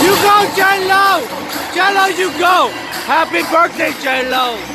You go, J-Lo! J-Lo, you go! Happy birthday, J-Lo!